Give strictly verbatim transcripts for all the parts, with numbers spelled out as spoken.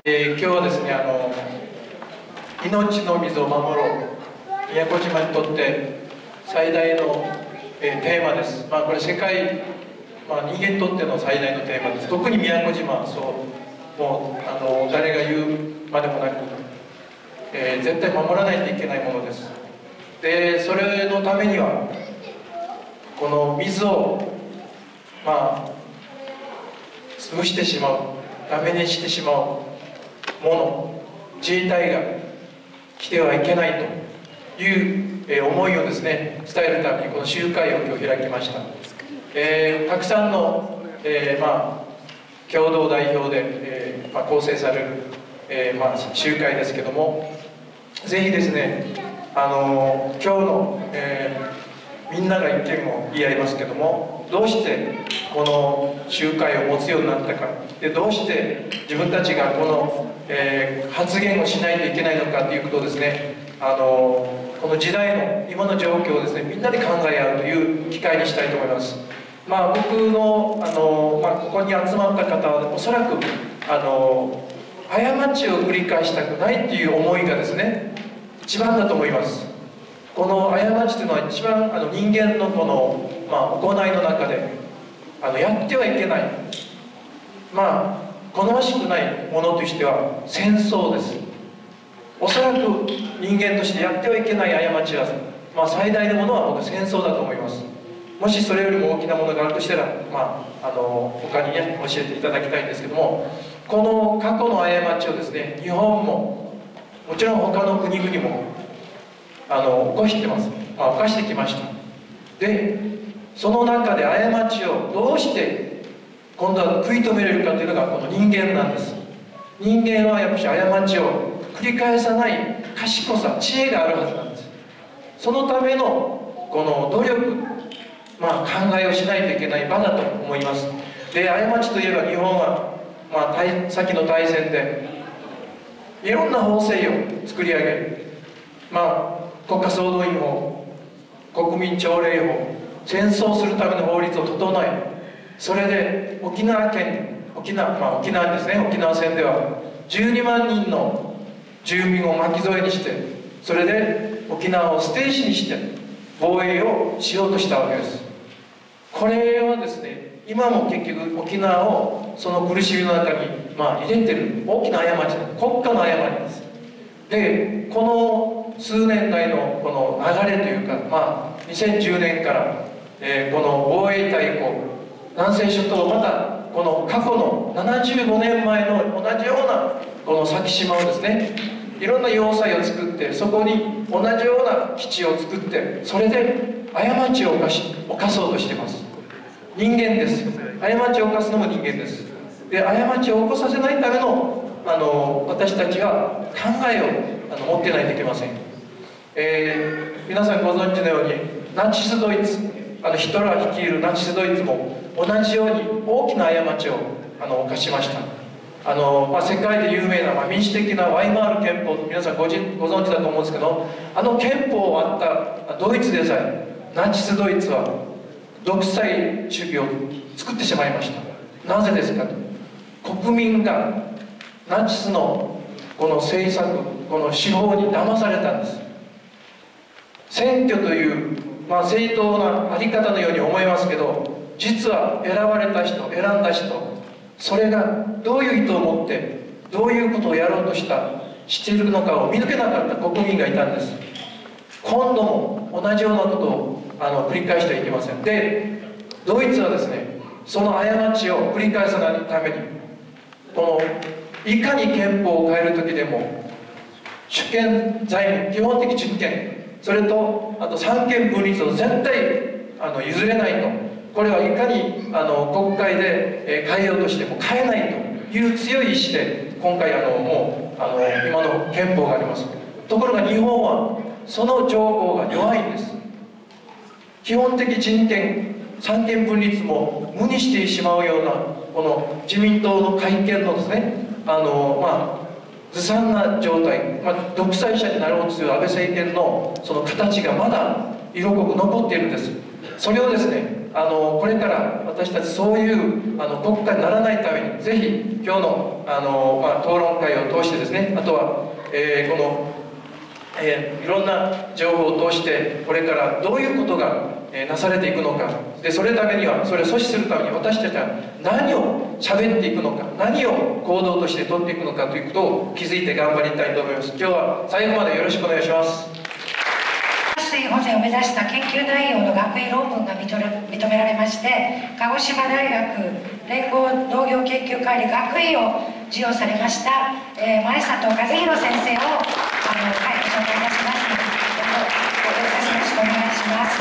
えー、今日はですね、あの命の水を守ろう、宮古島にとって最大の、えー、テーマです。まあこれ世界、まあ、人間にとっての最大のテーマです。特に宮古島はそうもうあの誰が言うまでもなく、えー、絶対守らないといけないものです。でそれのためにはこの水をまあ潰してしまう、ダメにしてしまうもの、自衛隊が来てはいけないという、えー、思いをですね伝えるためにこの集会を今日開きました。えー、たくさんの、えー、まあ共同代表で、えーまあ、構成される、えーまあ、集会ですけども、ぜひですね、あのー、今日の、えー、みんなが意見も言い合いますけども、どうしてこの集会を持つようになったか、でどうして自分たちがこの、えー、発言をしないといけないのかということをですね、あのー、この時代の今の状況をですねみんなで考え合うという機会にしたいと思います。まあ、僕の、あの、まあ、ここに集まった方はおそらくあの過ちを繰り返したくないっていう思いがですね一番だと思います。この過ちというのは一番あの人間のこの、まあ、行いの中であのやってはいけない、まあ好ましくないものとしては戦争です。おそらく人間としてやってはいけない過ちは、まあ、最大のものは僕は戦争だと思います。もしそれよりも大きなものがあるとしたら、まあ、あの他にね教えていただきたいんですけども、この過去の過ちをですね日本ももちろん他の国々もあの起こしてます、まあ、犯してきました。でその中で過ちをどうして今度は食い止めれるかというのがこの人間なんです。人間はやっぱり過ちを繰り返さない賢さ、知恵があるはずなんです。そのためのこの努力、まあ、考えをしないといけない場だと思います。で過ちといえば日本は、まあ、先の大戦でいろんな法制を作り上げ、まあ、国家総動員法、国民朝礼法、戦争するための法律を整え、それで沖縄県沖縄、まあ、沖縄ですね、沖縄戦ではじゅうにまんにんの住民を巻き添えにして、それで沖縄を捨て石にして防衛をしようとしたわけです。これはですね今も結局沖縄をその苦しみの中に、まあ、入れてる大きな過ちだ、国家の過ちです。でこの数年来のこの流れというか、まあ、にせんじゅうねんから、えー、この防衛大綱、南西諸島、またこの過去のななじゅうごねんまえの同じようなこの先島をですねいろんな要塞を作って、そこに同じような基地を作って、それで過ちを犯し犯そうとしています。人間です。過ちを犯すのも人間です。で過ちを起こさせないためのあの私たちは考えをあの持ってないといけません。えー、皆さんご存知のようにナチスドイツ、あのヒトラー率いるナチスドイツも同じように大きな過ちをあの犯しました。あの、まあ、世界で有名な、まあ、民主的なワイマール憲法、皆さんごじご存知だと思うんですけど、あの憲法をあったドイツでさえナチスドイツは独裁主義を作ってしまいました。なぜですかと、国民がナチスのこの政策、この手法に騙されたんです。選挙という、まあ、正当なあり方のように思いますけど、実は選ばれた人、選んだ人、それがどういう意図を持ってどういうことをやろうとしたしているのかを見抜けなかった国民がいたんです。今度も同じようなことをあの繰り返してはいけません。でドイツはですねその過ちを繰り返さないために、このいかに憲法を変える時でも主権財務、基本的主権、それとあと三権分立を絶対あの譲れないと、これはいかにあの国会で、えー、変えようとしても変えないという強い意志で今回あのもうあの今の憲法があります。ところが日本はその条項が弱いんです。基本的人権、三権分立も無にしてしまうようなこの自民党の改憲のですねあのまあずさんな状態、まあ、独裁者になろうとする安倍政権のその形がまだ色濃く残っているんです。それをですねあのこれから私たちそういうあの国家にならないために、ぜひ今日のあの、まあ、討論会を通してですね、あとは、えー、この、えー、いろんな情報を通してこれからどういうことが、えー、なされていくのか、でそれためには、それを阻止するために私たちは何を喋っていくのか、何を行動として取っていくのかということを気づいて頑張りたいと思います。今日は最後までよろしくお願いします。 地水保全を目指した研究内容の学位論文が認められまして、鹿児島大学連合農業研究会で学位を授与されました、えー、前里和弘先生をあの、はい、ご紹介いたします。どうぞご了承よろしくお願いします。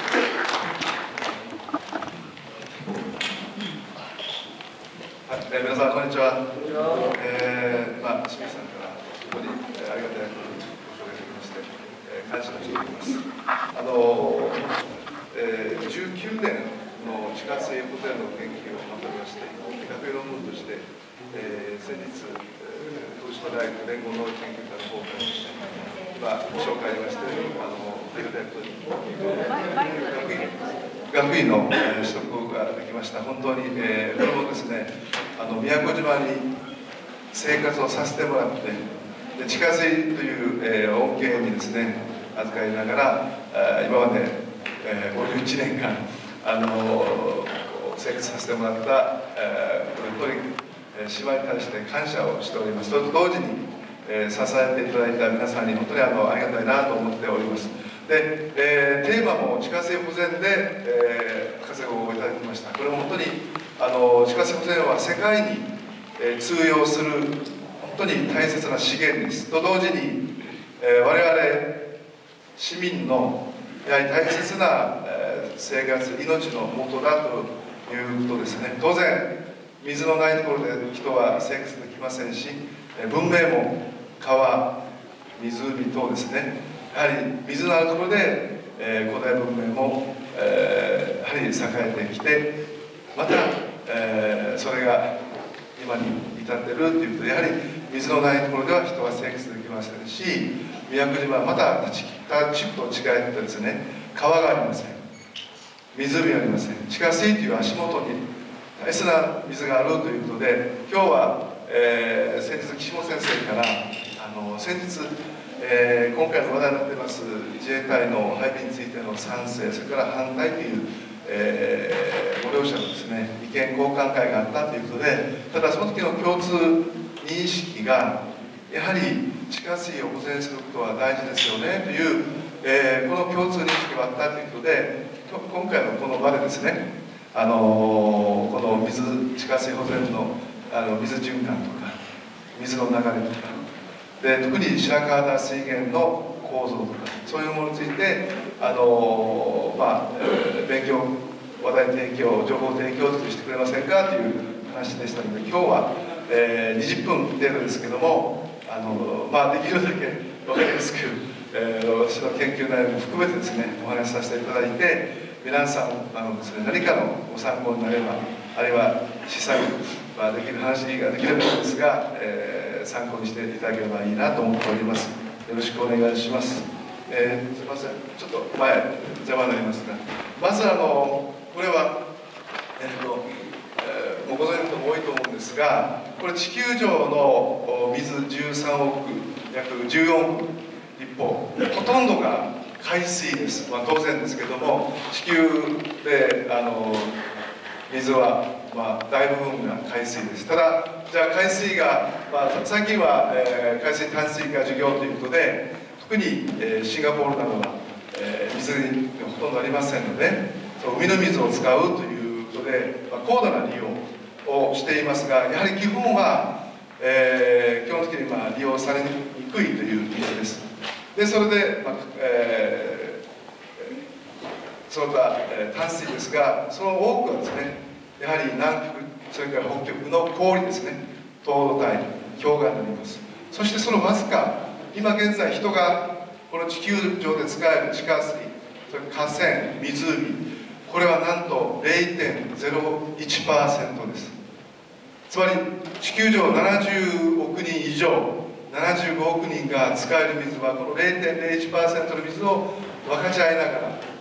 はい、えー、皆さんこんにちは。えー、まあ清水さんからここに、えー、ありがたいご紹介できまして、えー、感謝をしております。あの、えー、じゅうきゅうねんの地下水保全の研究をまとめまして、学位論文として、えー、先日、えー、東芝大学連合農業研究会の方からですね、今ご紹介ありまして、あのありがたいことに学位学位の取得ができました。本当に、えー、これもですね、あの宮古島に生活をさせてもらって、で地下水という、えー、恩恵にですね預かりながら、あ今まで、えー、ごじゅういちねんかんあの生活させてもらった、えー、本当に、えー、島に対して感謝をしております。それと同時に、えー、支えていただいた皆さんに本当にあのありがたいなと思っております。で、えー、テーマも地下水保全で、えー、博士号をいただきました。これも本当にあの地下水保全は世界に、えー、通用する本当に大切な資源です。と同時に、えー、我々市民のやはり大切な、えー、生活、命の元だということですね。当然水のないところで人は生活できませんし、文明も川、湖等ですね、やはり水のあるところで、えー、古代文明も、えー、やはり栄えてきて、また、えー、それが今に至っているということで、やはり水のないところでは人は生活できませんし、宮古島はまた他地区と違ってですね、川がありません、湖がありません、地下水という足元に大切な水があるということで、今日は、えー、先日岸本先生からあの先日、えー、今回の話題になっています自衛隊の配備についての賛成、それから反対という、えー、ご両者のですね意見交換会があったということで、ただその時の共通認識がやはり地下水を保全することは大事ですよねという、えー、この共通認識があったということで、今回のこの場でですね、あのー、この水地下水保全の、あの水循環とか水の流れとかで、特に白川田水源の構造とかそういうものについて、あのーまあえー、勉強話題提供情報提供してくれませんかという話でしたので、今日は、えー、にじゅっぷん程度ですけども、あのーまあ、できるだけ分かりやすく、えー、私の研究内容も含めてですねお話しさせていただいて、皆さんあのです、ね、何かのご参考になれば、あるいは試作ができる話ができればいいんですが、えー、参考にしていただければいいなと思っております。よろしくお願いします。えー、すみません、ちょっと前邪魔になりますが、まずあのこれは、えーとえー、もうご存知の方も多いと思うんですが、これ地球上の水じゅうさんおく約じゅうよんおく立方、ほとんどが海水です。まあ、当然ですけども、地球であの水は、まあ、大部分が海水です。ただじゃあ海水が、まあ、最近は、えー、海水淡水化授業ということで、特に、えー、シンガポールなどは、えー、水がほとんどありませんので、そう海の水を使うということで、まあ、高度な利用をしていますが、やはり基本は、えー、基本的に、まあ、利用されにくいという水です。でそれで、まあえー、その他、えー、淡水ですが、その多くはですね、やはり南極、それから北極の氷ですね、凍土帯、氷河になります。そしてそのわずか、今現在人がこの地球上で使える地下水、それから河川、湖、これはなんと ゼロてんゼロいちパーセント です。つまり地球上ななじゅうおくにん以上、ななじゅうごおくにんが使える水はこの ゼロてんゼロいちパーセント の水を分かち合いながら、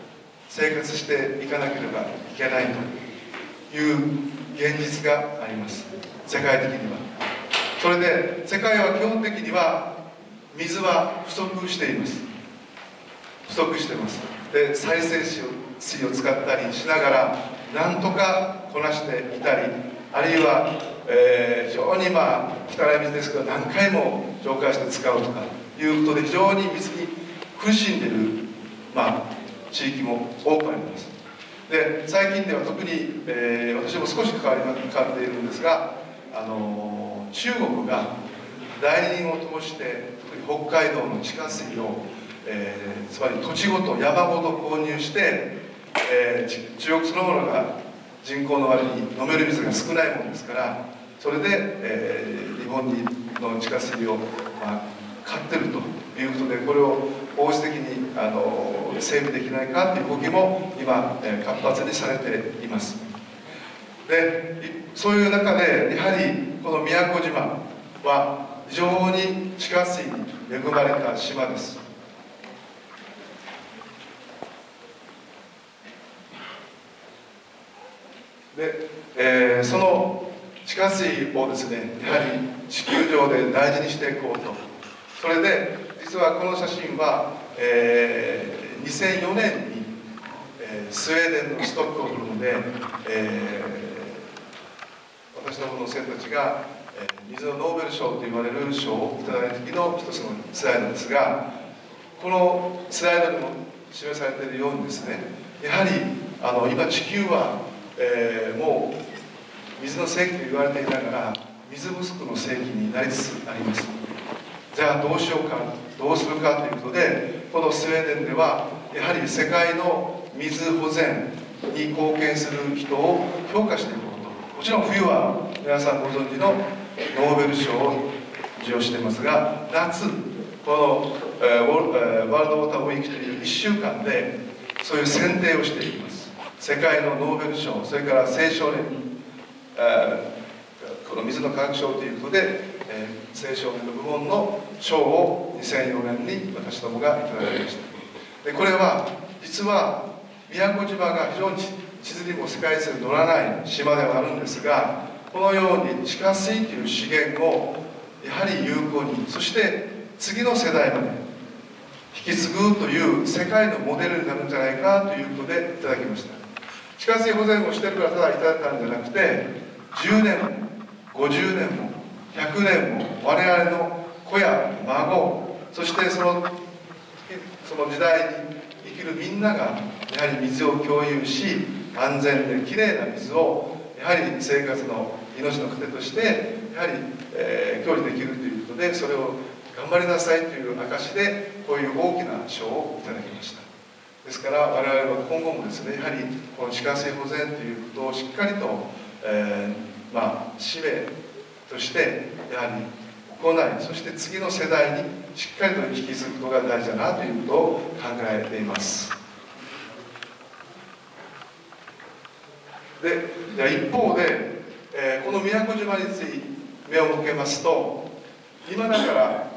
生活していかなければいけないという現実があります、世界的には。それで世界は基本的には水は不足しています。不足しています。で、再生水を使ったりしながらなんとかこなしていたり、あるいは、えー、非常にまあ汚い水ですけど何回も浄化して使うとかいうことで非常に水に苦しんでいる、まあ、地域も多くあります。で、最近では特に、えー、私も少し関わり関わっているんですが、あのー、中国が代理人を通して特に北海道の地下水を、えー、つまり土地ごと山ごと購入して、えー、中国そのものが人口の割に飲める水が少ないものですから、それで、えー、日本にの地下水を、まあ、買ってるということで、これを法律的にあの整備できないかという動きも今、えー、活発にされています。で、そういう中でやはりこの宮古島は非常に地下水に恵まれた島です。で、えー、その地下水をですね、やはり地球上で大事にしていこうと。それで実はこの写真は、えー、にせんよねんに、えー、スウェーデンのストックホルムで、えー、私どもの生徒たちが、えー、水のノーベル賞と言われる賞をいただいた時の一つのスライドですが、このスライドにも示されているようにですね、やはりあの今地球は、えー、もう水の世紀と言われていながら水不足の世紀になりつつあります。じゃあどうしようか、どうするかということで、このスウェーデンではやはり世界の水保全に貢献する人を評価していこうと。もちろん冬は皆さんご存知のノーベル賞を授与していますが、夏この、えー、ワールドウォーターウィークといういっしゅうかんでそういう選定をしていきます。世界のノーベル賞、それから青少年、えー、この水の科学賞ということで、えー、青少年の部門の賞をにせんよねんに私どもがいただきました。で、これは実は宮古島が非常に地図にも世界地図に載らない島ではあるんですが、このように地下水という資源をやはり有効に、そして次の世代まで引き継ぐという世界のモデルになるんじゃないかということでいただきました。地下水保全をしてるからただいただいたんじゃなくて、じゅうねんもごじゅうねんもひゃくねんも我々の子や孫、そしてそのその時代に生きるみんながやはり水を共有し、安全できれいな水をやはり生活の命の糧としてやはり、えー、享受できるということで、それを頑張りなさいという証でこういう大きな賞をいただきました。ですから我々は今後もですね、やはりこの地下水保全ということをしっかりと、えー、まあ使命としてやはり行い、そして次の世代にしっかりと引き継ぐことが大事だなということを考えています。で、じゃあ一方で、えー、この宮古島について目を向けますと、今だから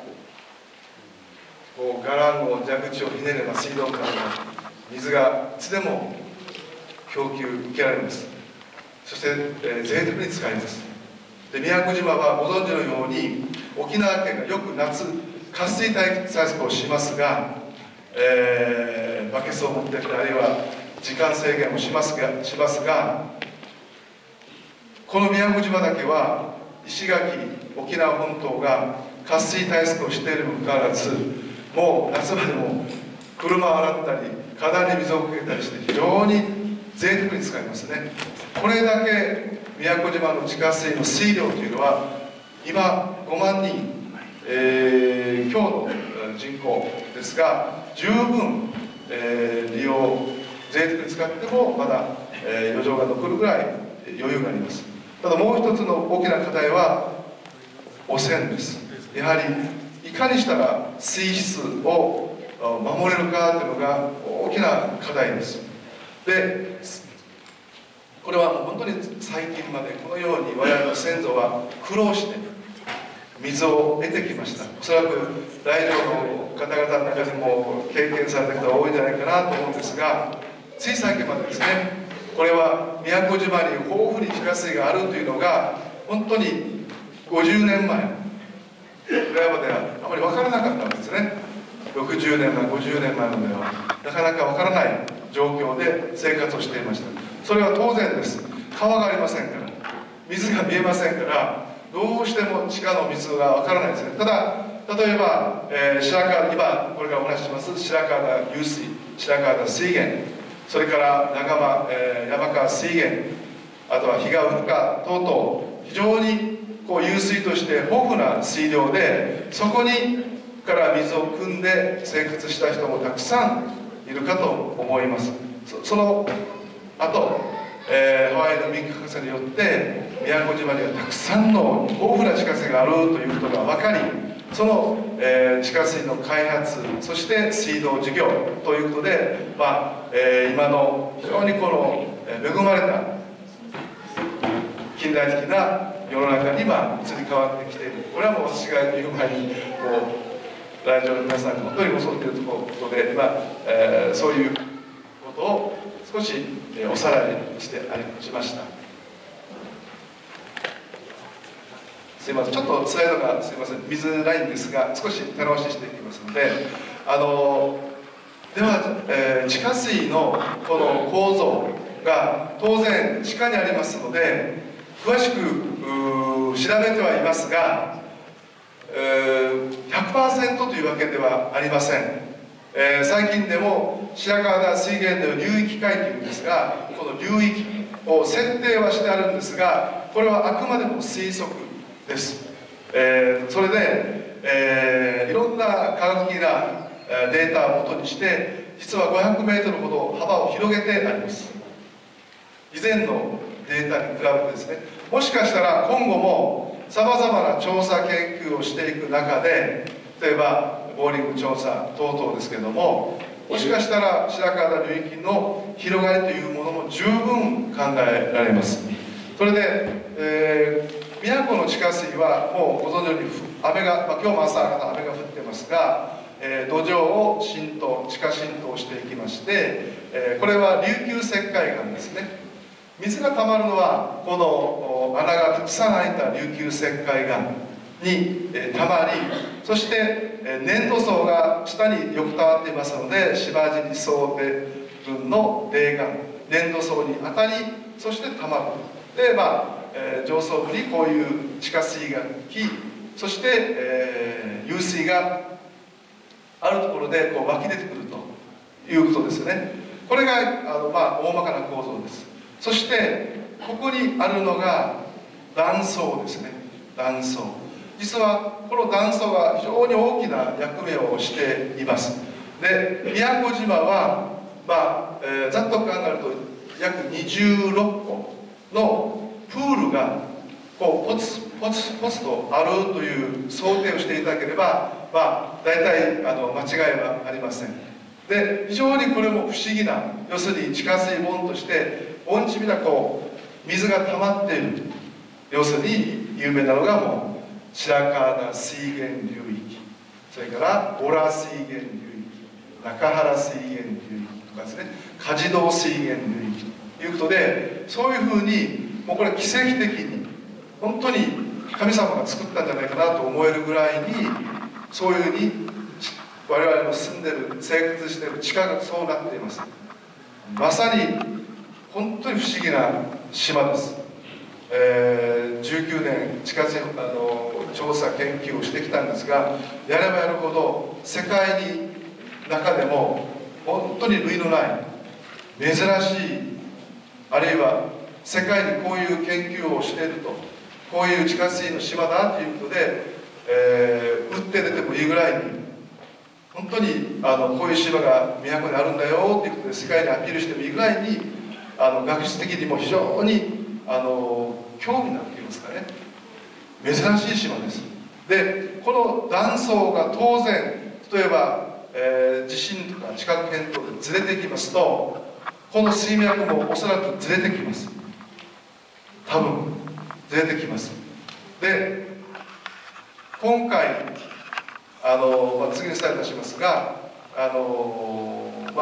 こう伽藍を蛇口をひねれば水道管の水がいつでも供給受けられます。そして、えー、贅沢に使います。で、宮古島はご存知のように沖縄県がよく夏渇水対策をしますが、えー、バケツを持ってきて、あるいは時間制限をしますがしますがこの宮古島だけは石垣、沖縄本島が渇水対策をしているにもかかわらず、もう夏場でも車を洗ったり花壇に水をかけたりして非常に贅沢に使いますね。これだけ宮古島の地下水の水量というのは今ごまんにん、えー、強の人口ですが十分、えー、利用贅沢に使ってもまだ、えー、余剰が残るぐらい余裕があります。ただもう一つの大きな課題は汚染です。やはりいかにしたら水質を守れるかというのが大きな課題です。で、これはもう本当に最近までこのように我々の先祖は苦労して水を得てきました。おそらく来場の方々の中でも経験された方が多いんじゃないかなと思うんですが、 つい最近までですね、これは宮古島に豊富に地下水があるというのが本当にごじゅうねんまえぐらいまではあまり分からなかったんですね。ろくじゅうねんまえごじゅうねんまえまではなかなか分からない状況で生活をしていました。それは当然です。川がありませんから、水が見えませんから、どうしても地下の水が分からないですね。ただ例えば、えー、白川、今これからお話しします白川田湧水、白川田水源、それから長間、えー、山川水源、あとは比嘉運河等々、非常にこう湧水として豊富な水量で、そこにから水を汲んで生活した人もたくさんいるかと思います。 そ, その後、えー、ハワイの民間博士によって宮古島にはたくさんの豊富な地下水があるということが分かり、その、えー、地下水の開発、そして水道事業ということで、まあえー、今の非常にこの恵まれた近代的な世の中に今移り変わってきている。これはもう私が言う前にこう来場の皆さんに本当に教っているところで、まあえー、そういうことを少し、えー、おさらいしてありしました。すいません、ちょっとスライドがすいません見づらいんですが、少し手直ししていきますので、あのでは、えー、地下水のこの構造が当然地下にありますので、詳しく調べてはいますが、えー、ひゃくパーセント というわけではありません。えー、最近でも白川田水源の流域海というんですが、この流域を設定はしてあるんですが、これはあくまでも推測です。えー、それで、えー、いろんな科学的なデータをもとにして、実はごひゃくメートルほど幅を広げてあります。以前のデータに比べてですね、もしかしたら今後もさまざまな調査研究をしていく中で、例えばボーリング調査等々ですけれども、もしかしたら白川田流域の広がりというものも十分考えられます。それで、えー、宮古の地下水はもうご存知のように雨が、まあ、今日も朝方雨が降ってますが、えー、土壌を浸透、地下浸透していきまして、えー、これは琉球石灰岩ですね。水がたまるのはこの穴がたくさん開いた琉球石灰岩にたまり、そして粘土層が下に横たわっていますので、芝尻層群の泥岩、粘土層に当たり、そしてたまる。で、まあ、えー、上層部にこういう地下水が来、そして、えー、湧水があるところでこう湧き出てくるということですよね。これがあの、まあ、大まかな構造です。そしてここにあるのが断層ですね。断層、実はこの断層が非常に大きな役目をしています。で、宮古島は、まあえー、ざっと考えると約にじゅうろっこのプールがこうポツポツポツとあるという想定をしていただければ、まあ、大体あの間違いはありません。で、非常にこれも不思議な、要するに地下水盆として盆地みなこう水が溜まっている。要するに有名なのがもう白川田水源流域、それからボラ水源流域、中原水源流域とかですね、梶道水源流域ということで、そういうふうにもうこれ奇跡的に本当に神様が作ったんじゃないかなと思えるぐらいに、そういうふうに我々の住んでる生活している地下がそうなっています。まさに本当に不思議な島です。えー、じゅうきゅうねん地下水あの調査研究をしてきたんですが、やればやるほど世界に中でも本当に類のない珍しい、あるいは世界にこういう研究をしていると、こういう地下水の島だということで、えー、打って出てもいいぐらいに本当にあのこういう島が都にあるんだよということで世界にアピールしてもいいぐらいに、あの学術的にも非常にあの興味なっていますかね、珍しい島です。で、この断層が当然例えば、えー、地震とか地殻変動でずれてきますと、この水脈もおそらくずれてきます。多分ずれてきます。で、今回あの、まあ、次にスタートしますが、あのまあ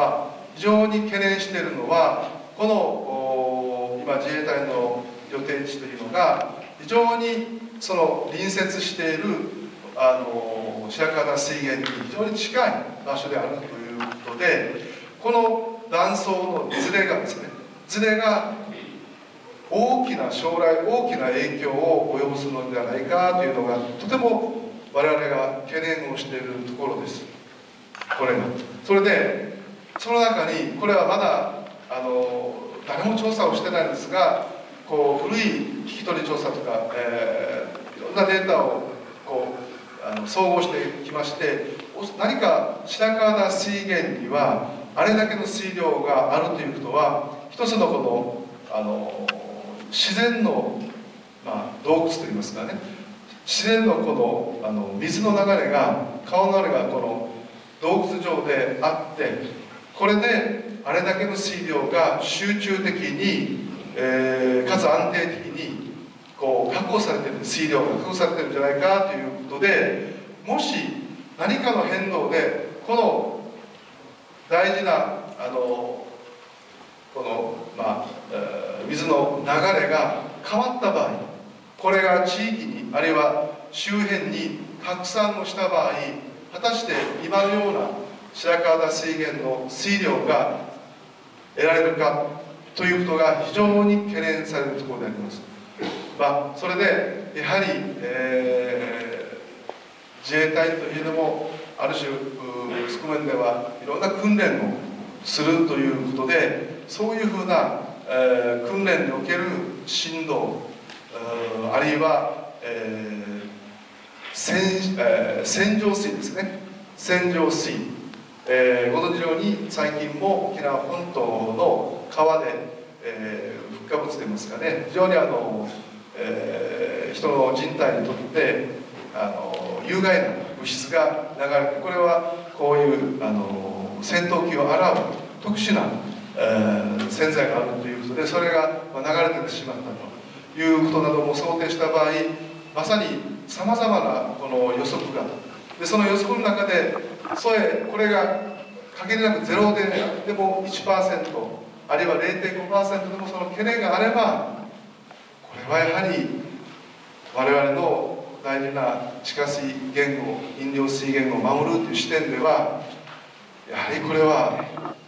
非常に懸念しているのは、この今自衛隊の予定地というのが非常にその隣接しているあの白川水源に非常に近い場所であるということで、この断層のズレがですねズレが大きな将来大きな影響を及ぼすのではないかというのがとても我々が懸念をしているところです。これがそれでその中にこれはまだあの誰も調査をしてないんですが、こう古い聞き取り調査とか、えー、いろんなデータをこうあの総合してきまして、何か白川田水源にはあれだけの水量があるということは、一つのこのあの自然の、まあ、洞窟といいますかね、自然のこのあの水の流れが川の流れがこの洞窟上であって、これであれだけの水量が集中的に、えー、かつ安定的にこう確保されている、水量が確保されているんじゃないかということで、もし何かの変動でこの大事なあのこの、まあえー、水の流れが変わった場合、これが地域にあるいは周辺に拡散をした場合、果たして今のような白川田水源の水量が得られるかということが非常に懸念されるところであります。まあ、それでやはり、えー、自衛隊というのもある種側面ではいろんな訓練をするということで、そういうふうな、えー、訓練における振動、あるいは、えー洗えー、洗浄水ですね、洗浄水、えー、ご存知のように最近も沖縄本島の川で、えー、フッ化物といいますかね、非常にあの、えー、人の人体にとってあの有害な物質が流れて、これはこういうあの洗濯機を洗う特殊な、えー、洗剤があるということで、それが流れてしまったということなども想定した場合、まさにさまざまなこの予測がで、その予測の中でそれこれが限りなくゼロであっても いちパーセント あるいは れいてんごパーセント でもその懸念があれば、これはやはり我々の大事な地下水源を飲料水源を守るという視点では、やはりこれは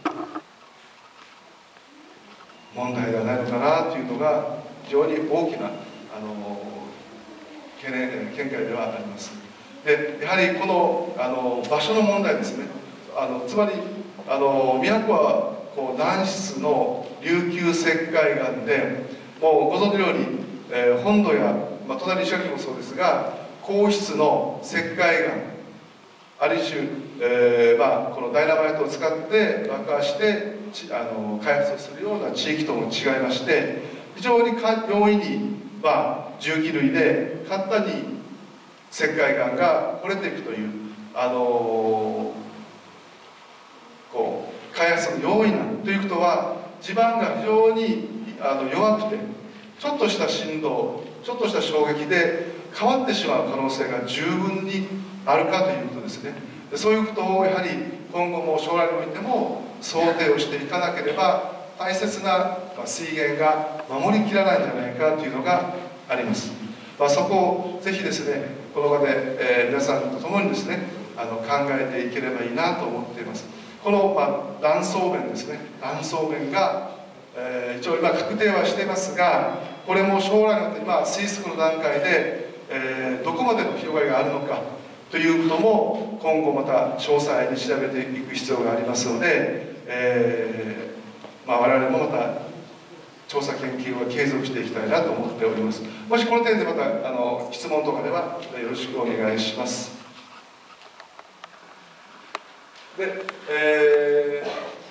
問題ではないのかなというのが非常に大きなあの懸念見解ではあります。でやはりこのあの場所の問題ですね。あのつまりあの宮古はこう南湿の琉球石灰岩で、もうご存知のように、えー、本土や、まあ、隣石垣もそうですが、硬質の石灰岩、ある種、えーまあ、このダイナマイトを使って爆破してあの開発をするような地域とも違いまして、非常に容易に、まあ、重機類で簡単に石灰岩が掘れていくという、あのこう開発の容易なということは、地盤が非常にあの弱くて、ちょっとした振動、ちょっとした衝撃で変わってしまう可能性が十分にあるかということですね。でそういうことをやはり今後も将来においても想定をしていかなければ、大切な水源が守りきらないんじゃないかというのがあります。まあ、そこをぜひですね、この場で、えー、皆さんと共にですね、あの考えていければいいなと思っています。この、まあ、断層面ですね、断層面が、えー、一応今確定はしていますが、これも将来の今推測の段階で、えー、どこまでの広がりがあるのかということも今後また詳細に調べていく必要がありますので、えーまあ、我々もまた調査研究を継続していきたいなと思っております。もしこの点でまたあの質問とかではよろしくお願いします。で、え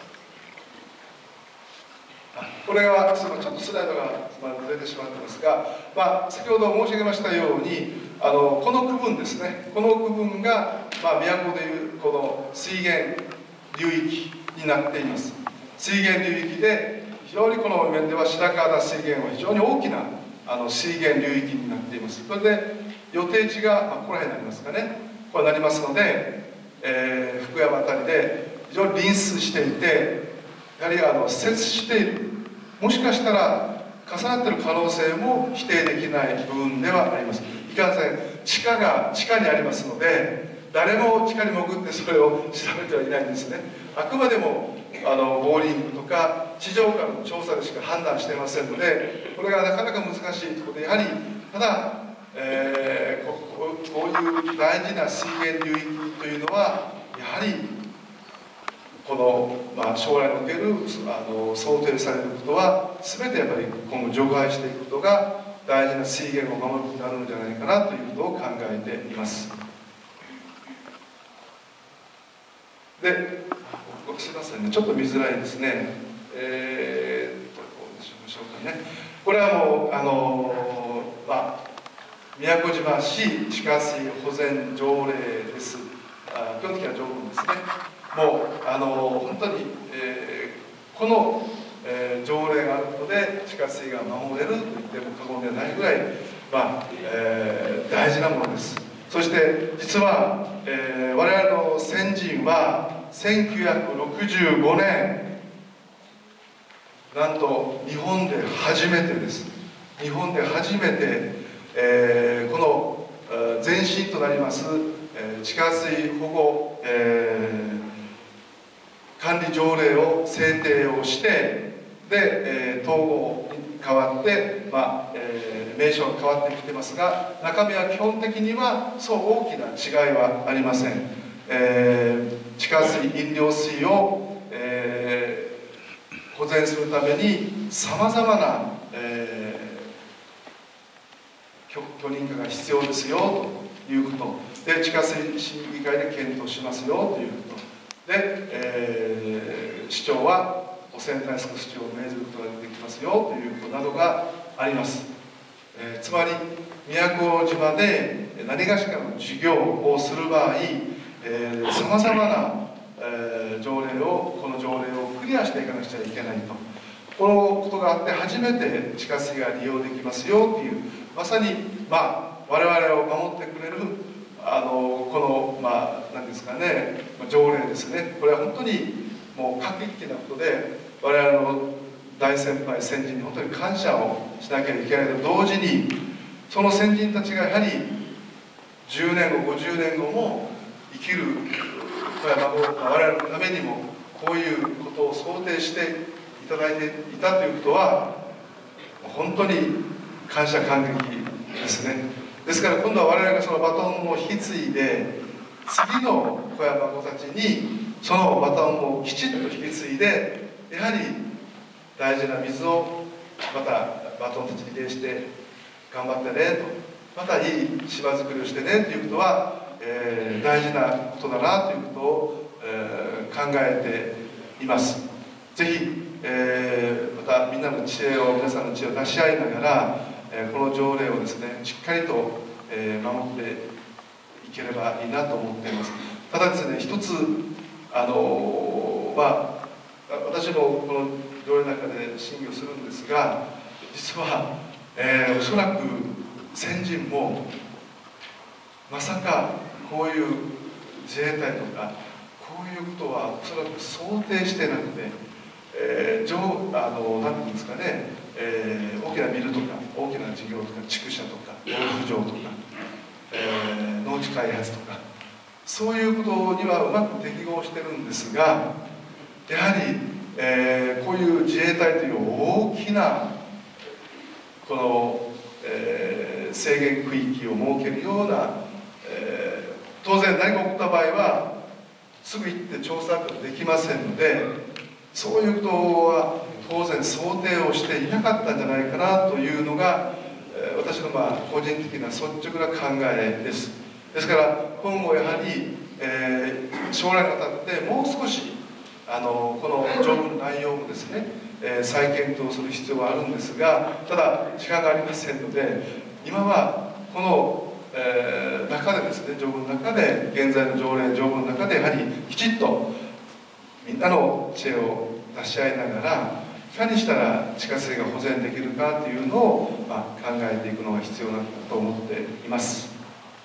ー、これはちょっとスライドがずれてしまってますが、まあ、先ほど申し上げましたように、あのこの区分ですね、この区分が、まあ、宮古でいうこの水源流域になっています。水源流域で非常にこの面では白川田水源は非常に大きなあの水源流域になっています。それで予定地が、まあ、ここら辺になりますかね、こうなりますので、えー、福山あたりで非常に隣接していて、 やはりあの接している、もしかしたら重なっている可能性も否定できない部分ではあります。いかんせん地下が地下にありますので、誰も地下に潜ってそれを調べてはいないんですね。あくまでもあのボーリングとか地上からの調査でしか判断していませんので、これがなかなか難しいところで、やはりただ、えー、こ, こういう大事な水源流域というのはやはりこの、まあ、将来におけるあの想定されることは全てやっぱり今後除外していくことが大事な水源を守ることになるのではないかなということを考えています。で、すみませんね、ちょっと見づらいですね。えー、どうでしょうかね。これはもうあのまあ宮古島市地下水保全条例です。あ、基本的な条文ですね。もうあの本当に、えー、この、えー、条例があることで地下水が守れると言っても過言ではないぐらい、まあえー、大事なものです。そして実は、えー、我々の先人はせんきゅうひゃくろくじゅうごねん、なんと日本で初めてです。日本で初めて、えー、この前身となります、えー、地下水保護、えー、管理条例を制定をして、で、えー、統合に変わって、まあえー、名称が変わってきてますが、中身は基本的にはそう大きな違いはありません。えー、地下水飲料水を、えー、保全するためにさまざまな、えー、許認可が必要ですよということで、地下水審議会で検討しますよということで、えー、市長は汚染対策市長を命ずることができますよということなどがあります。えー、つまり宮古島で何がしかの事業をする場合、さまざまな、えー、条例をこの条例をクリアしていかなくちゃいけないと、このことがあって初めて地下水が利用できますよという、まさに、まあ、我々を守ってくれるあのこの、まあ、何ですかね、条例ですね。これは本当にもう画期的なことで、我々の大先輩先人に本当に感謝をしなきゃいけないと同時に、その先人たちがやはりじゅうねんごごじゅうねんごも生きる子や孫、我々のためにもこういうことを想定していただいていたということは本当に感謝感激ですね。ですから今度は我々がそのバトンを引き継いで、次の子や孫たちにそのバトンをきちっと引き継いで、やはり大事な水をまたバトンたちにリレーして頑張ってねと、またいい島づくりをしてねということは、えー、大事なことだなということを、えー、考えています。ぜひ、えー、またみんなの知恵を皆さんの知恵を出し合いながら、えー、この条例をですねしっかりと、えー、守っていければいいなと思っています。ただですね、一つあのー、まあ私もこの条例の中で審議をするんですが、実は、えー、おそらく先人もまさかこういう自衛隊とかこういうことはおそらく想定してなくて、えー、上あの何て言うんですかね、えー、大きなビルとか大きな事業とか畜舎とかゴルフ場とか、えー、農地開発とかそういうことにはうまく適合してるんですが、やはり、えー、こういう自衛隊という大きなこの、えー、制限区域を設けるような、えー、当然何か起こった場合はすぐ行って調査ができませんので、そういうことは当然想定をしていなかったんじゃないかなというのが、えー、私のまあ個人的な率直な考えです。ですから今後やはり、えー、将来にわたってもう少しあのこの条文の内容もですね、えー、再検討する必要はあるんですが、ただ時間がありませんので、今はこの、えー、中でですね、条文の中で現在の条例条文の中でやはりきちっとみんなの知恵を出し合いながら、いかにしたら地下水が保全できるかというのを、まあ、考えていくのが必要だと思っています。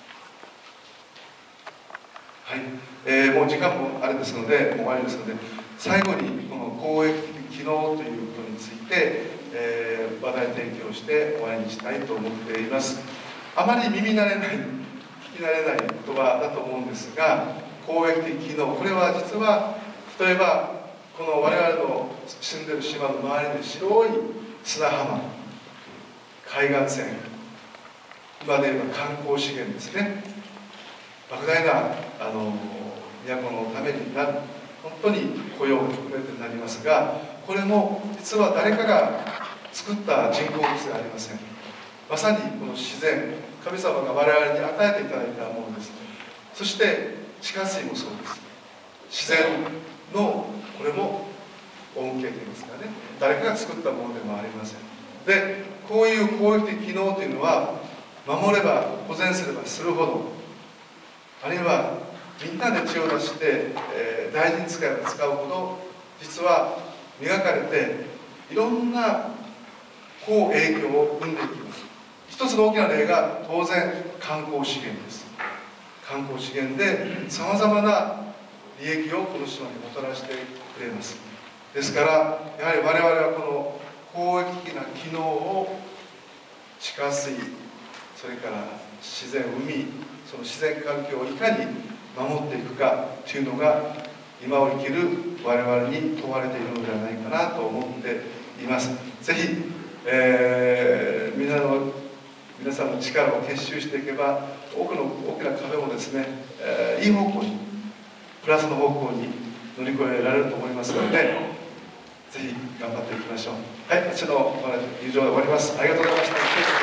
はい、えー、もう時間もあれですので、もう終わりですので、 最後にこの公益的機能ということについて、えー、話題提供して終わりにしたいと思っています。あまり耳慣れない、聞き慣れない言葉だと思うんですが、公益的機能、これは実は例えばこの我々の住んでる島の周りで白い砂浜、海岸線、今で言えば観光資源ですね、莫大なあの都のためになる、本当に雇用を含めてなりますが、これも実は誰かが作った人工物ではありません。まさにこの自然、神様が我々に与えていただいたものです。そして地下水もそうです。自然のこれも恩恵といいますかね、誰かが作ったものでもありません。で、こういう公益的機能というのは守れば保全すればするほど、あるいはみんなで血を出して、えー、大事に使えば使うほど、実は磨かれていろんな好影響を生んでいきます。一つの大きな例が当然観光資源です。観光資源でさまざまな利益をこの島にもたらしてくれます。ですからやはり我々はこの公益的な機能を地下水、それから自然、海、その自然環境をいかに守っていくかというのが今を生きる我々に問われているのではないかなと思っています。ぜひ、えー、皆の皆さんの力を結集していけば、多くの大きな壁もですね、えー、いい方向に、プラスの方向に乗り越えられると思いますので、ぜひ頑張っていきましょう。はい、私のお話以上で終わります。ありがとうございました。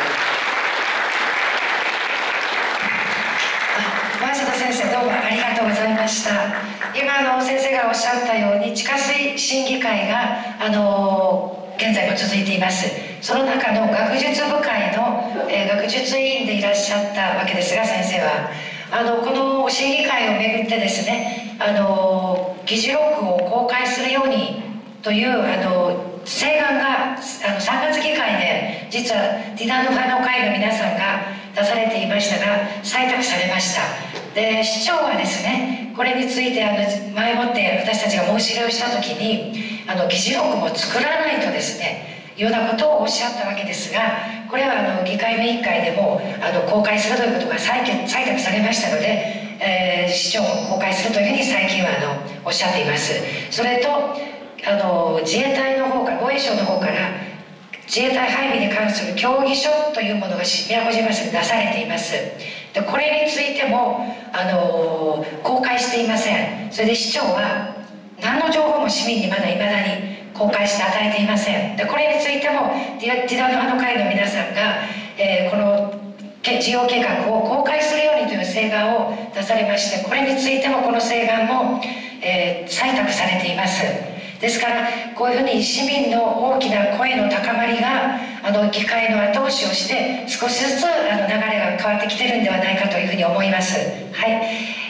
前里先生、どうもありがとうございました。今の先生がおっしゃったように、地下水審議会があの現在も続いています。その中の学術部会の、えー、学術委員でいらっしゃったわけですが、先生はあのこの審議会をめぐってですね、あの議事録を公開するようにというあの請願があのさんがつ議会で実はティダノ派の会の皆さんが出されていましたが、採択されました。で、市長はですね、これについてあの前もって私たちが申し入れをした時に、あの議事録も作らないとですねいうようなことをおっしゃったわけですが、これはあの議会の委員会でもあの公開するということが採択されましたので、えー、市長も公開するというふうに最近はあのおっしゃっています。それとあの自衛隊の方から、防衛省の方から自衛隊配備に関する協議書というものが宮古島市に出されています。で、これについてもあの公開していません。それで市長は何の情報も市民にまだいまだに公開して与えていません。で、これについてもティダノ派の会の皆さんが、えー、この事業計画を公開するようにという請願を出されまして、これについてもこの請願も、えー、採択されています。ですからこういうふうに市民の大きな声の高まりがあの議会の後押しをして少しずつあの流れが変わってきてるんではないかというふうに思います。はい、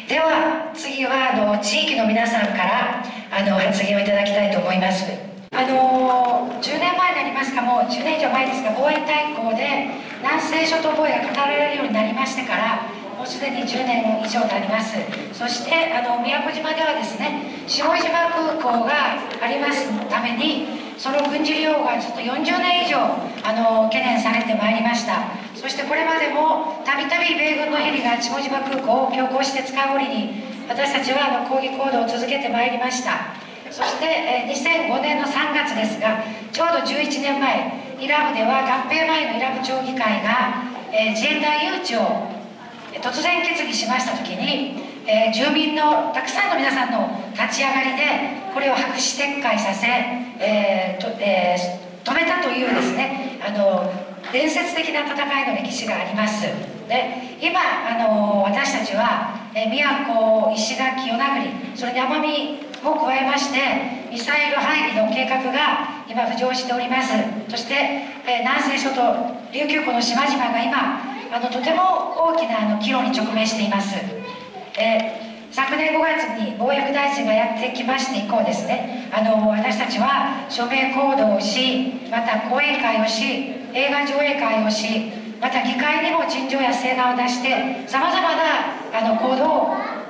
では次はあの地域の皆さんからあの発言をいただきたいと思います。あのじゅうねんまえになりますか、もうじゅうねん以上前ですが、防衛大綱で南西諸島防衛が語られるようになりましてからもうすでにじゅうねん以上になります。そしてあの宮古島ではですね、下島空港がありますために、その軍事利用がずっとよんじゅうねん以上あの懸念されてまいりました。そしてこれまでもたびたび米軍のヘリが下島空港を強行して使う折に私たちはあの抗議行動を続けてまいりました。そしてえにせんごねんのさんがつですが、ちょうどじゅういちねんまえ、伊良部では合併前の伊良部町議会が、えー、自衛隊誘致を突然決議しました時に、えー、住民のたくさんの皆さんの立ち上がりでこれを白紙撤回させ、えーとえー、止めたというですね、あの伝説的な戦いの歴史があります。で、今あの私たちは、えー、宮古、石垣、与那国、それに奄美も加えましてミサイル配備の計画が今浮上しております。そして、えー、南西諸島、琉球湖の島々が今あのとても大きなあの岐路に直面しています。えー昨年ごがつに防衛副大臣がやってきまして以降ですね、あの私たちは署名行動をし、また講演会をし、映画上映会をし、また議会にも陳情や請願を出してさまざまなあの行動を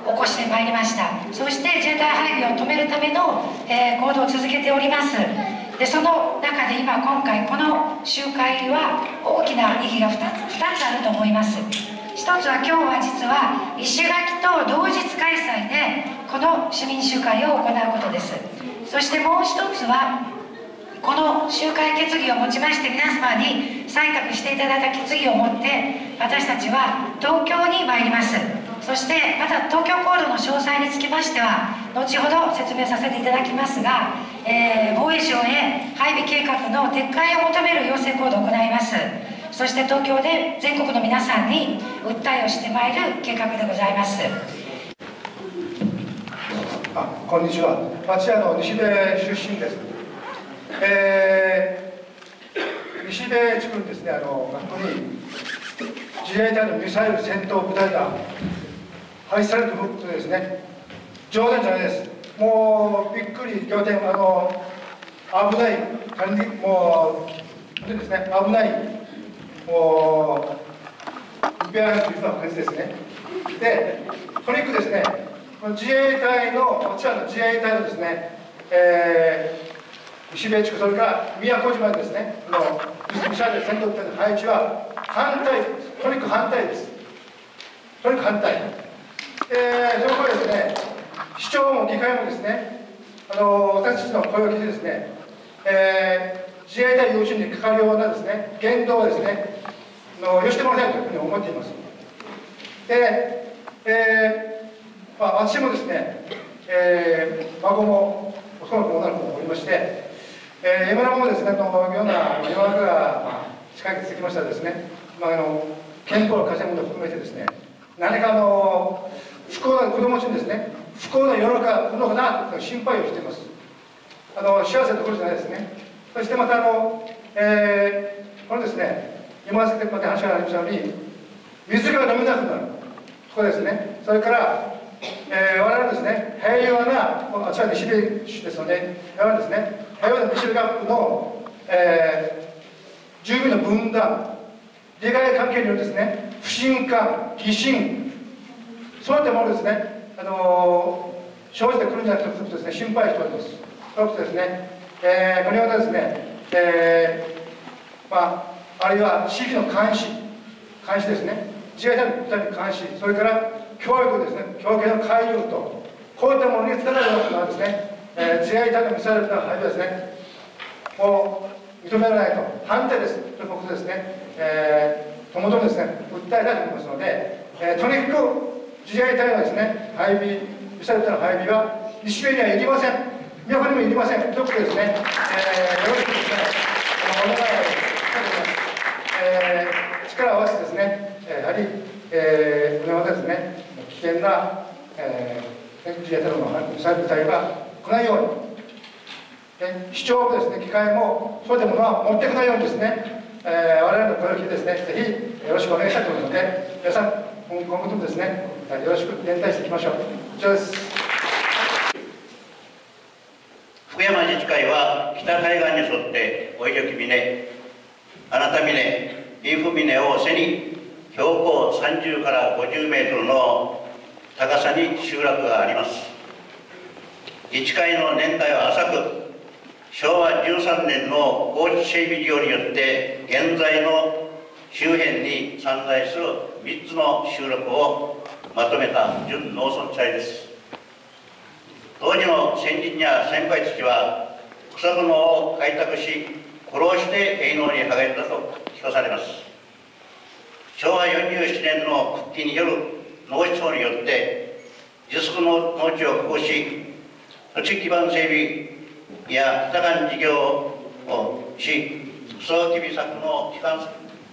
起こしてまいりました。そして自衛隊配備を止めるための、えー、行動を続けております。でその中で今今回この集会は大きな意義が 2, つふたつあると思います。一つは今日は実は石垣と同日開催でこの市民集会を行うことです。そしてもう一つはこの集会決議をもちまして皆様に採択していただいた決議をもって私たちは東京に参ります。そしてまた東京行動の詳細につきましては後ほど説明させていただきますが、えー、防衛省へ配備計画の撤回を求める要請行動を行います。そして東京で全国の皆さんに訴えをしてまいる計画でございます。 あ、こんにちは。私はあの西部出身です。えー、西部地区にですね、あのここに自衛隊のミサイル戦闘部隊が配置されるということですね。冗談じゃないです。もうびっくり仰天、あの危ない、もうですね、危ない、もう、ベアというような感じですね。で、とにかくですね、自衛隊の、こちらの自衛隊のですね、えー、西米地区、それから宮古島ですね、のミサイル戦闘部隊の配置は反対です。とにかく反対です。とにかく反対。えー、その声ですね、市長も議会もですね、あの私たちの声を聞いてですね、えー、自衛隊要人にかかるようなですね、言動をですね、のよしてもらいたいというふうに思っています。で、えーまあ、私もですね、えー、孫も男の子女の子もおりまして、えー、今のもですね、のような世の中が、まあ、近づいてきましたらですね、まあ、あの憲法の改正問題を含めてですね、何かあの不幸な子供たちにですね、不幸な世の中来るのかなという心配をしています。あの幸せなところじゃないですね。そしてまたあの、えー、このですね、今までまた話がありましたように、水が飲めなくなる、そこですね。それから、えー、我々ですね、平和な、あちら西部市ですので、平和ですね、平和な西部学区の、えー、住民の分断、利害関係によるですね、不信感、疑心、そういったものですね、あのー、生じてくるんじゃないかということですね、心配しております。ということですね、えー、このようなですね、えー、まあ、あるいは地域の監視、監視ですね、自衛隊の部隊の監視、それから教育ですね、教育の介入と、こういったものにつながるようなものはですね、えー、自衛隊のミサイルの配備ですね、もう認められないと、反対ですということですね、えー、ともともですね、訴えたいと思いますので、えー、とにかく自衛隊のですね、配備、ミサイルの配備は西部にはいりません。宮古にもいりません。ということでですね、えー、よろしくですね、お願いをしたいと思います。えー、力を合わせてですね、やはり、えー、このようなですね、危険な、えー、自衛隊のミサイル部隊が来ないように、えー、市長もですね、議会もそういったものは持ってこないようにですね、えー、我々の声を聞いてですね、ぜひよろしくお願いしたいと思いますので、皆さん、今後ともですね、よろしく連帯していきましょう。以上です。 福山自治会は北海岸に沿っておいじょき峰、あなた峰、ビーフ峰を背に標高さんじゅうからごじゅうメートルの高さに集落があります。自治会の年代は浅く、しょうわじゅうさんねんの高地整備事業によって現在の周辺に散在するみっつの集落をまとめた準農村地帯です。当時の先人や先輩たちは草のを開拓し苦労して営農に励んだと聞かされます。しょうわよんじゅうななねんの復帰による農地法によって自粛の農地を確保し、土地基盤整備や多管事業をし、草木美作の基幹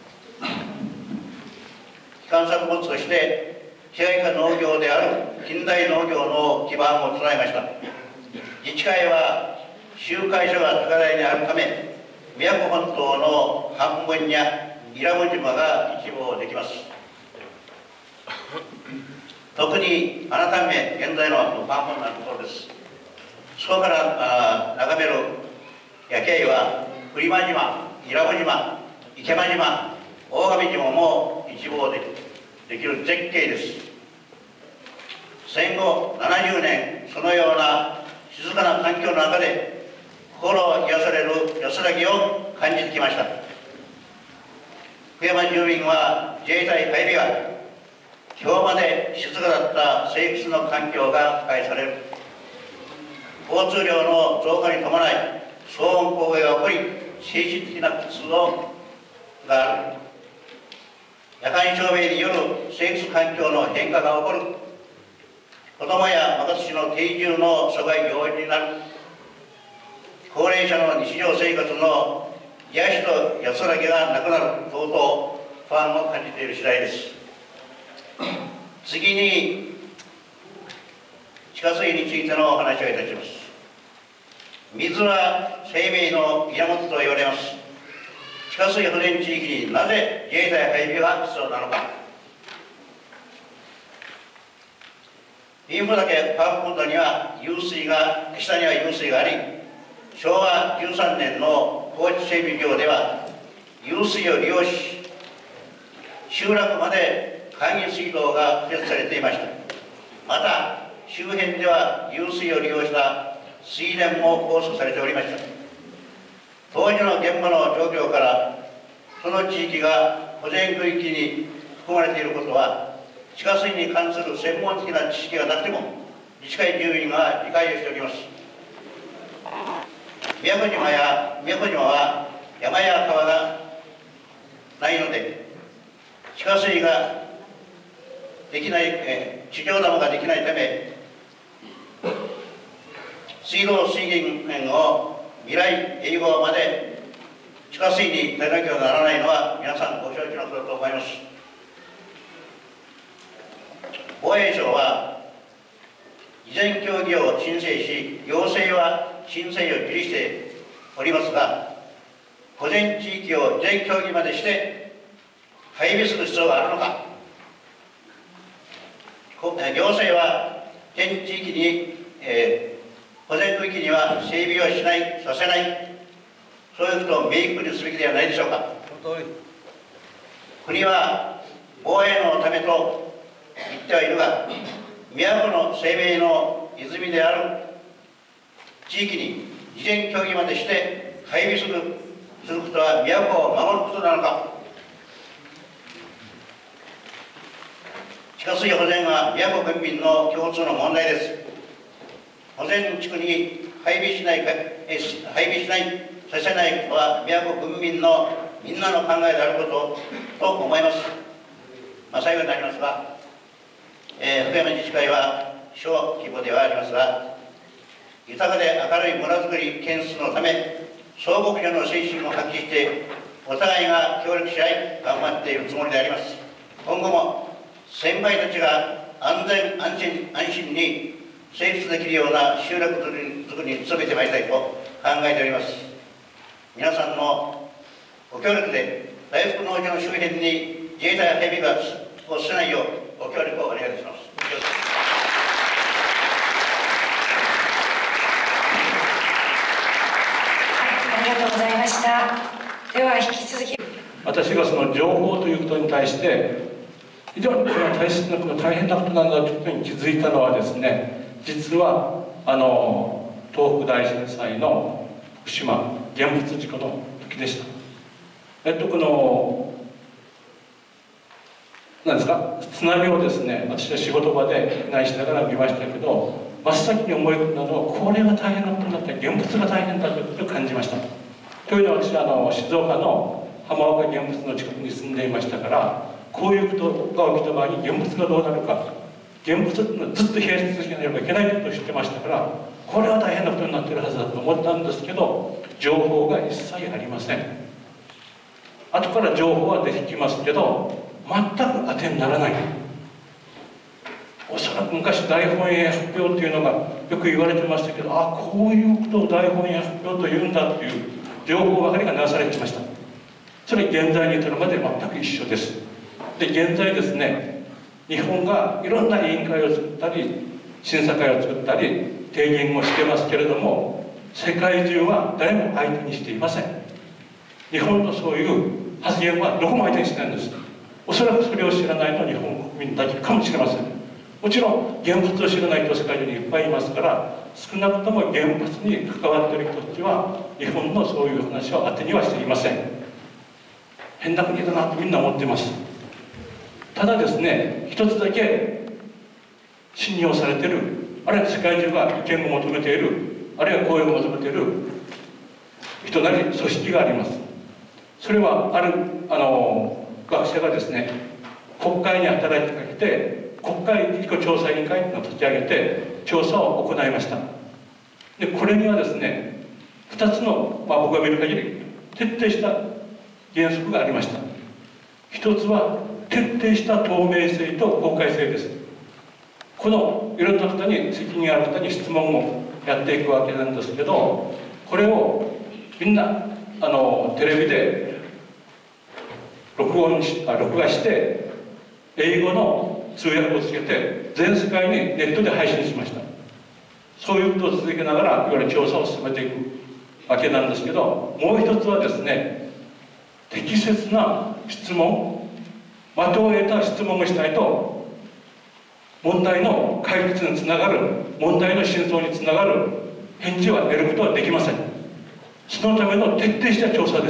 基幹作物として支配下農業である近代農業の基盤を捉えました。自治会は集会所が高台にあるため、宮古本島の半分や伊良部島が一望できます。特にあなため現在の半分なところです。そこから眺める夜景は栗間島、伊良部島、池間島、大神島も一望できるできる絶景です。 戦後ななじゅうねん、そのような静かな環境の中で心癒される安らぎを感じてきました。福山住民は自衛隊配備が今日まで静かだった生活の環境が破壊される、交通量の増加に伴い騒音公害が起こり、政治的な活動がある、夜間照明による生活環境の変化が起こる、子どもや若年の定住の阻害要因になる、高齢者の日常生活の癒しと安らぎがなくなる等々不安を感じている次第です。次に地下水についてのお話をいたします。水は生命の源と言われます。地下水保全地域になぜ自衛隊配備が必要なのか。飯豊岳パークポンドには湧水が下には湧水があり、しょうわじゅうさんねんの高知整備業では湧水を利用し、集落まで簡易水道が敷設されていました。また周辺では湧水を利用した水田も構想されておりました。当時の現場の状況から、その地域が保全区域に含まれていることは、地下水に関する専門的な知識がなくても自治会住民が理解をしております。宮古島や宮古島は山や川がないので、地下水ができない、え地上ダムができないため、水道水源を未来永劫まで地下水に頼らなきゃならないのは皆さんご承知のことだと思います。防衛省は事前協議を申請し、要請は申請を受理しておりますが、保全地域を事前協議までして配備する必要があるのか。行政は全地域に、えー、保全区域には整備をしない、させない、そういうことを明確にすべきではないでしょうか。国は防衛のためと言ってはいるが、都の生命の泉である地域に事前協議までして配備するすることは都を守ることなのか。地下水保全は宮古県民の共通の問題です。保全地区に配備しない、配備しない、させないことは宮古県民のみんなの考えであることと思います。まあ、最後になりますが、えー、福山自治会は小規模ではありますが、豊かで明るい村づくり建設のため、相互助の精神を発揮して、お互いが協力し合い、頑張っているつもりであります。今後も先輩たちが安全安心安心に生活できるような集落づくりに努めてまいりたいと考えております。皆さんのご協力で大福農場の周辺に自衛隊配備がをしないようご協力をお願いいたします。 ありがとうございました。では引き続き、 私がその情報ということに対して非常にこれは大切なこと、大変なことなんだということに気づいたのはですね、実はあの東北大震災の福島原発事故の時でした。えっとこの何ですか、津波をですね、私は仕事場で避難しながら見ましたけど、真っ先に思い浮かんだのは、これが大変なことになって、原発が大変だということを感じました。というのは、私はあの静岡の浜岡原発の近くに住んでいましたから、こういうことが起きた場合に原発がどうなるか、原発というのはずっと冷やし続けなければいけないということを知ってましたから、これは大変なことになっているはずだと思ったんですけど、情報が一切ありません。後から情報は出てきますけど、全く当てにならない。おそらく昔大本営発表というのがよく言われてましたけど、ああこういうことを大本営発表というんだという情報ばかりがなされていました。それ現在に至るまで全く一緒です。で現在ですね、日本がいろんな委員会を作ったり審査会を作ったり提言をしてますけれども、世界中は誰も相手にしていません。日本のそういう発言はどこも相手にしてないんです。おそらくそれを知らないのは日本国民だけかもしれません。 もちろん原発を知らない人世界中にいっぱいいますから、少なくとも原発に関わっている人たちは日本のそういう話を当てにはしていません。変な国だなとみんな思っています。ただですね、一つだけ信用されている、あるいは世界中が意見を求めている、あるいは声を求めている人なり組織があります。それはあるあの学者がですね、国会に働きかけて国会危機調査委員会を立ち上げて調査を行いました。でこれにはですね、ふたつの、まあ、僕が見る限り徹底した原則がありました。一つは徹底した透明性と公開性です。このいろんな方に責任ある方に質問をやっていくわけなんですけど、これをみんなあのテレビで録音しあ録画して英語の通訳をつけて全世界にネットで配信しました。そういうことを続けながらいわゆる調査を進めていくわけなんですけど、もう一つはですね、適切な質問、的を得た質問をしないと問題の解決につながる、問題の真相につながる返事を得ることはできません。そのための徹底した調査です。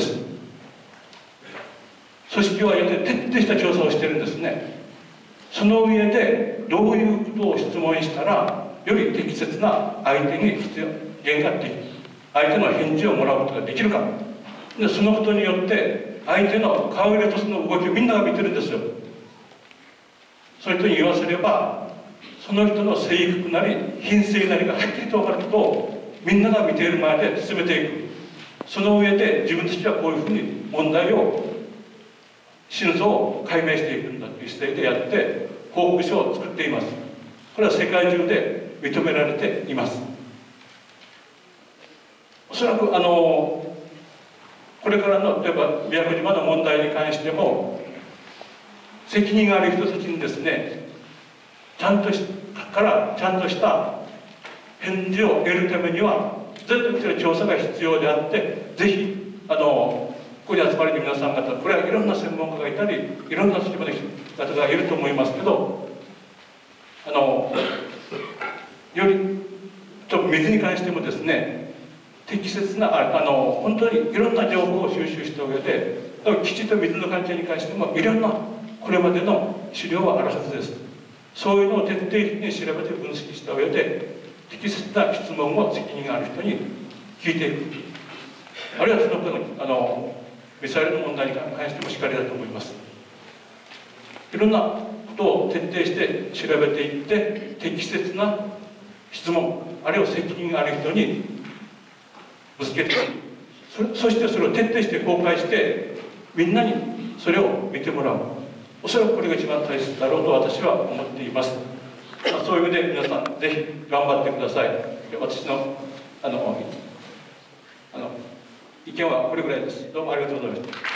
組織はやって徹底した調査をしているんですね。その上でどういうことを質問したらより適切な相手に必要言ができる、相手の返事をもらうことができるか。でそのことによって相手の顔色とその動きをみんなが見てるんですよ。そういう人に言わせれば、その人の性格なり品性なりがはっきりと分かることをみんなが見ている前で進めていく。その上で自分たちはこういうふうに問題を真相を解明していくんだという姿勢でやって報告書を作っています。これは世界中で認められています。おそらくあのこれからの例えば宮古島の問題に関しても責任がある人たちにですね、ちゃんとしからちゃんとした返事を得るためには絶対調査が必要であって、ぜひあのここに集まりの皆さん方、これはいろんな専門家がいたりいろんな立場の方がいると思いますけど、あのよりと水に関してもですね、適切なああの本当にいろんな情報を収集した上で、きちんと水の関係に関してもいろんなこれまでの資料はあるはずです。そういうのを徹底的に調べて分析した上で適切な質問を責任がある人に聞いていく、あるいはその他のあのミサイルの問題に関してもしっかりだと思います。いろんなことを徹底して調べていって適切な質問、あるいは責任がある人にぶつけていく。 そ, そしてそれを徹底して公開してみんなにそれを見てもらう。おそらくこれが一番大切だろうと私は思っています。まあ、そういう意味で皆さんぜひ頑張ってください。私のあのあの意見はこれぐらいです。どうもありがとうございました。